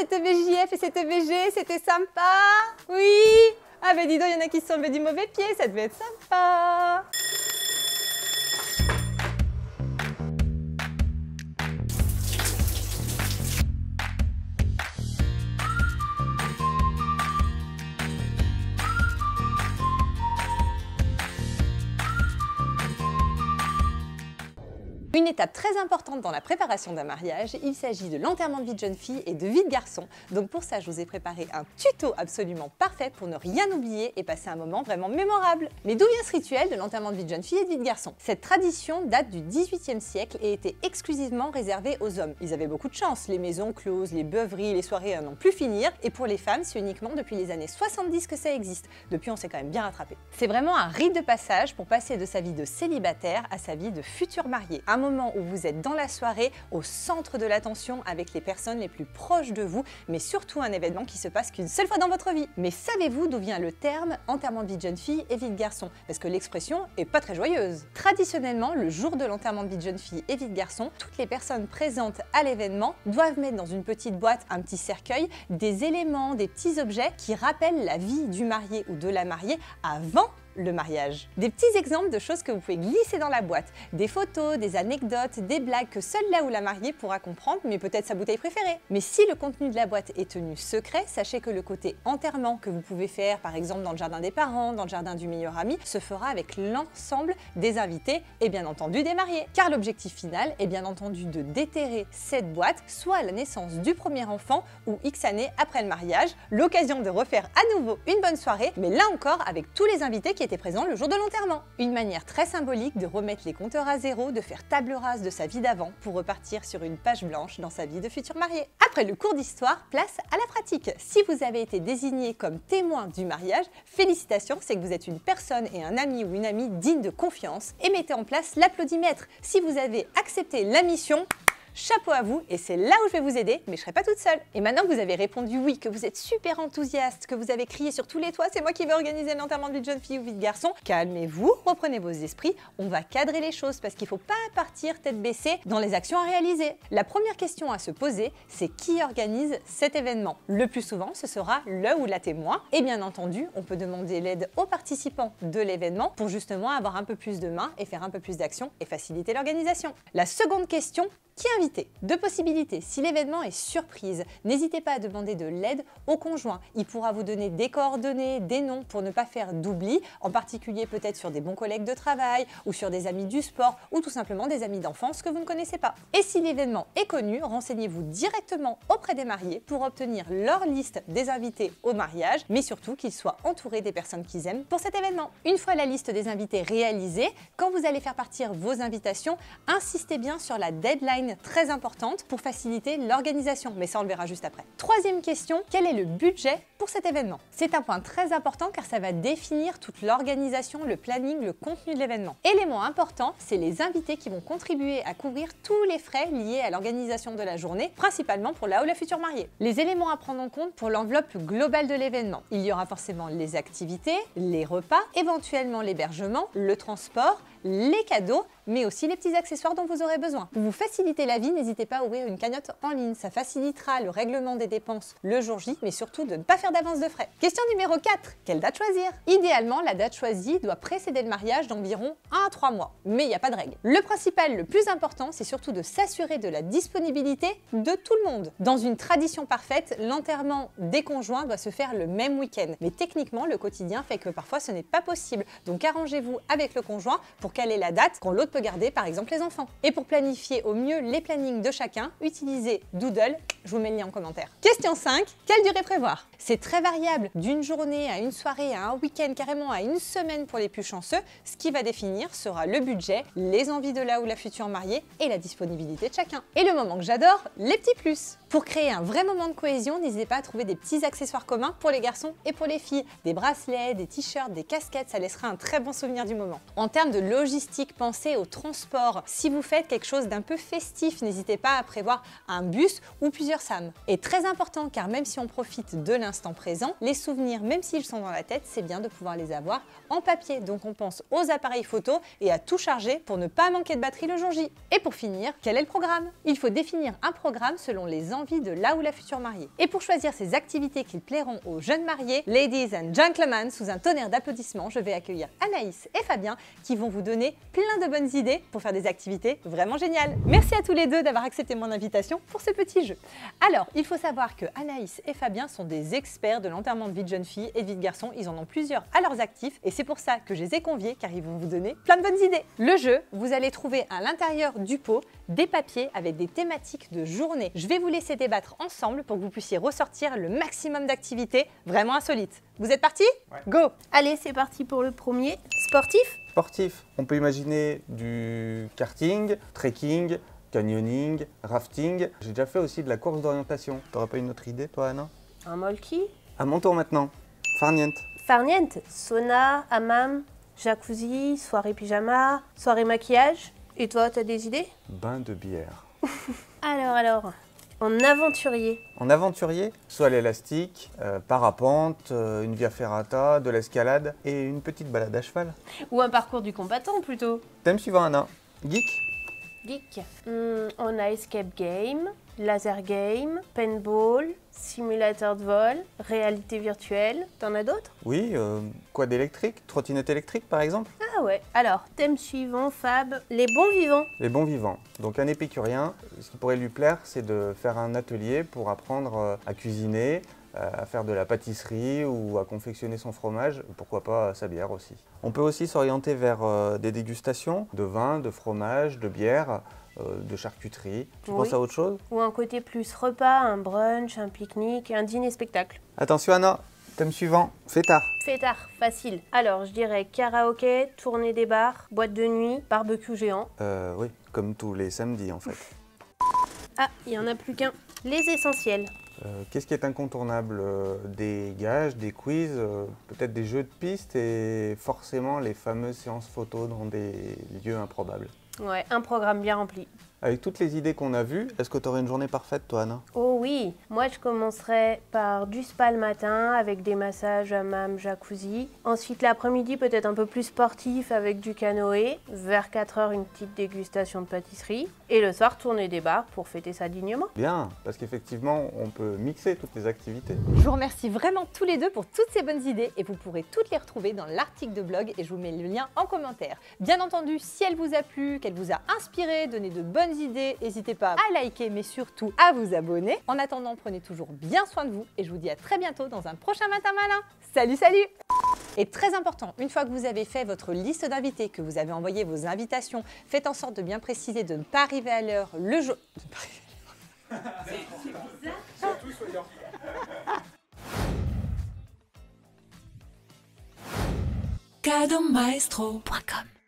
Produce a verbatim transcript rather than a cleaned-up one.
c'était V J F et c'était V G, c'était sympa. Oui. Ah ben dis donc, il y en a qui se sont levés du mauvais pied, ça devait être sympa. Une étape très importante dans la préparation d'un mariage, il s'agit de l'enterrement de vie de jeune fille et de vie de garçon. Donc pour ça, je vous ai préparé un tuto absolument parfait pour ne rien oublier et passer un moment vraiment mémorable. Mais d'où vient ce rituel de l'enterrement de vie de jeune fille et de vie de garçon? Cette tradition date du dix-huitième siècle et était exclusivement réservée aux hommes. Ils avaient beaucoup de chance, les maisons closes, les beuveries, les soirées à n'en plus finir. Et pour les femmes, c'est uniquement depuis les années soixante-dix que ça existe. Depuis, on s'est quand même bien rattrapé. C'est vraiment un rite de passage pour passer de sa vie de célibataire à sa vie de futur marié. Un moment où vous êtes dans la soirée, au centre de l'attention avec les personnes les plus proches de vous, mais surtout un événement qui se passe qu'une seule fois dans votre vie. Mais savez-vous d'où vient le terme enterrement de vie de jeune fille et vie de garçon? Parce que l'expression est pas très joyeuse. Traditionnellement, le jour de l'enterrement de vie de jeune fille et vie de garçon, toutes les personnes présentes à l'événement doivent mettre dans une petite boîte, un petit cercueil, des éléments, des petits objets qui rappellent la vie du marié ou de la mariée avant le mariage. Des petits exemples de choses que vous pouvez glisser dans la boîte, des photos, des anecdotes, des blagues que seule la ou la mariée pourra comprendre, mais peut-être sa bouteille préférée. Mais si le contenu de la boîte est tenu secret, sachez que le côté enterrement que vous pouvez faire par exemple dans le jardin des parents, dans le jardin du meilleur ami, se fera avec l'ensemble des invités et bien entendu des mariés. Car l'objectif final est bien entendu de déterrer cette boîte, soit à la naissance du premier enfant ou X années après le mariage, l'occasion de refaire à nouveau une bonne soirée, mais là encore avec tous les invités qui était présent le jour de l'enterrement. Une manière très symbolique de remettre les compteurs à zéro, de faire table rase de sa vie d'avant pour repartir sur une page blanche dans sa vie de futur marié. Après le cours d'histoire, place à la pratique. Si vous avez été désigné comme témoin du mariage, félicitations, c'est que vous êtes une personne et un ami ou une amie digne de confiance et mettez en place l'applaudimètre. Si vous avez accepté la mission, chapeau à vous et c'est là où je vais vous aider, mais je ne serai pas toute seule. Et maintenant que vous avez répondu oui, que vous êtes super enthousiaste, que vous avez crié sur tous les toits, c'est moi qui vais organiser l'enterrement de vie de jeune fille ou vie de garçon, calmez-vous, reprenez vos esprits, on va cadrer les choses parce qu'il ne faut pas partir tête baissée dans les actions à réaliser. La première question à se poser, c'est qui organise cet événement? Le plus souvent, ce sera le ou la témoin et bien entendu, on peut demander l'aide aux participants de l'événement pour justement avoir un peu plus de main et faire un peu plus d'action et faciliter l'organisation. La seconde question, qui inviter? Deux possibilités. Si l'événement est surprise, n'hésitez pas à demander de l'aide au conjoint. Il pourra vous donner des coordonnées, des noms pour ne pas faire d'oubli, en particulier peut-être sur des bons collègues de travail ou sur des amis du sport ou tout simplement des amis d'enfance que vous ne connaissez pas. Et si l'événement est connu, renseignez-vous directement auprès des mariés pour obtenir leur liste des invités au mariage, mais surtout qu'ils soient entourés des personnes qu'ils aiment pour cet événement. Une fois la liste des invités réalisée, quand vous allez faire partir vos invitations, insistez bien sur la deadline très importante pour faciliter l'organisation, mais ça on le verra juste après. Troisième question, quel est le budget pour cet événement? C'est un point très important car ça va définir toute l'organisation, le planning, le contenu de l'événement. Élément important, c'est les invités qui vont contribuer à couvrir tous les frais liés à l'organisation de la journée, principalement pour la ou la future mariée. Les éléments à prendre en compte pour l'enveloppe globale de l'événement. Il y aura forcément les activités, les repas, éventuellement l'hébergement, le transport, les cadeaux, mais aussi les petits accessoires dont vous aurez besoin. Pour vous faciliter la vie, n'hésitez pas à ouvrir une cagnotte en ligne. Ça facilitera le règlement des dépenses le jour J, mais surtout de ne pas faire d'avance de frais. Question numéro quatre. Quelle date choisir? Idéalement, la date choisie doit précéder le mariage d'environ un à trois mois. Mais il n'y a pas de règle. Le principal, le plus important, c'est surtout de s'assurer de la disponibilité de tout le monde. Dans une tradition parfaite, l'enterrement des conjoints doit se faire le même week-end. Mais techniquement, le quotidien fait que parfois ce n'est pas possible. Donc arrangez-vous avec le conjoint pour caler la date quand l'autre peut garder par exemple les enfants. Et pour planifier au mieux les plannings de chacun, utilisez Doodle, je vous mets le lien en commentaire. Question cinq, quelle durée prévoir? C'est très variable, d'une journée à une soirée, à un week-end, carrément à une semaine pour les plus chanceux. Ce qui va définir sera le budget, les envies de la ou la future mariée et la disponibilité de chacun. Et le moment que j'adore, les petits plus. Pour créer un vrai moment de cohésion, n'hésitez pas à trouver des petits accessoires communs pour les garçons et pour les filles. Des bracelets, des t-shirts, des casquettes, ça laissera un très bon souvenir du moment. En termes de logistique, pensez au transport. Si vous faites quelque chose d'un peu festif, n'hésitez pas à prévoir un bus ou plusieurs S A M. Et très important, car même si on profite de l'instant, l'instant présent. Les souvenirs, même s'ils sont dans la tête, c'est bien de pouvoir les avoir en papier. Donc on pense aux appareils photo et à tout charger pour ne pas manquer de batterie le jour J. Et pour finir, quel est le programme? Il faut définir un programme selon les envies de la ou la future mariée. Et pour choisir ces activités qui plairont aux jeunes mariés, ladies and gentlemen, sous un tonnerre d'applaudissements, je vais accueillir Anaïs et Fabien qui vont vous donner plein de bonnes idées pour faire des activités vraiment géniales. Merci à tous les deux d'avoir accepté mon invitation pour ce petit jeu. Alors, il faut savoir que Anaïs et Fabien sont des experts de l'enterrement de vie de jeune fille et de vie de garçon. Ils en ont plusieurs à leurs actifs et c'est pour ça que je les ai conviés car ils vont vous donner plein de bonnes idées. Le jeu, vous allez trouver à l'intérieur du pot des papiers avec des thématiques de journée. Je vais vous laisser débattre ensemble pour que vous puissiez ressortir le maximum d'activités vraiment insolites. Vous êtes partis? Ouais. Go! Allez, c'est parti pour le premier. Sportif? Sportif, on peut imaginer du karting, trekking, canyoning, rafting. J'ai déjà fait aussi de la course d'orientation. T'aurais pas une autre idée, toi, Anna? Un molki? À mon tour maintenant. Farniente. Farniente? Sauna, hammam, jacuzzi, soirée pyjama, soirée maquillage. Et toi, t'as des idées? Bain de bière. Alors, alors, en aventurier. En aventurier, soit l'élastique, euh, parapente, euh, une via ferrata, de l'escalade et une petite balade à cheval. Ou un parcours du combattant plutôt. Thème suivant, Anna. Geek. Geek. Hmm, on a escape game, laser game, paintball, simulateur de vol, réalité virtuelle. T'en as d'autres? Oui, euh, quad électrique, trottinette électrique par exemple. Ah ouais. Alors, thème suivant, Fab, les bons vivants. Les bons vivants. Donc un épicurien, ce qui pourrait lui plaire, c'est de faire un atelier pour apprendre euh, à cuisiner, euh, à faire de la pâtisserie ou à confectionner son fromage, pourquoi pas sa bière aussi. On peut aussi s'orienter vers euh, des dégustations de vin, de fromage, de bière, euh, de charcuterie. Tu Oui. penses à autre chose? Ou un côté plus repas, un brunch, un pique-nique, un dîner-spectacle. Attention Anna, thème suivant, fêtard. Fêtard, facile. Alors, je dirais karaoké, tournée des bars, boîte de nuit, barbecue géant. Euh, oui, comme tous les samedis en fait. Ah, il n'y en a plus qu'un. Les essentiels. Euh, Qu'est-ce qui est incontournable? euh, Des gages, des quiz, euh, peut-être des jeux de pistes et forcément les fameuses séances photos dans des lieux improbables. Ouais, un programme bien rempli. Avec toutes les idées qu'on a vues, est-ce que tu aurais une journée parfaite toi Anna? Oh oui, moi je commencerai par du spa le matin avec des massages, hammam, jacuzzi. Ensuite l'après-midi peut-être un peu plus sportif avec du canoë. Vers quatre heures une petite dégustation de pâtisserie. Et le soir tourner des bars pour fêter ça dignement. Bien, parce qu'effectivement on peut mixer toutes les activités. Je vous remercie vraiment tous les deux pour toutes ces bonnes idées et vous pourrez toutes les retrouver dans l'article de blog et je vous mets le lien en commentaire. Bien entendu, si elle vous a plu, qu'elle vous a inspiré, donné de bonnes idées, n'hésitez pas à liker mais surtout à vous abonner. En attendant, prenez toujours bien soin de vous et je vous dis à très bientôt dans un prochain Matin Malin. Salut, salut! Et très important, une fois que vous avez fait votre liste d'invités, que vous avez envoyé vos invitations, faites en sorte de bien préciser de ne pas arriver à l'heure le jour... de ne pas arriver à l'heure. C'est bizarre. Surtout soyons. cadeau maestro point com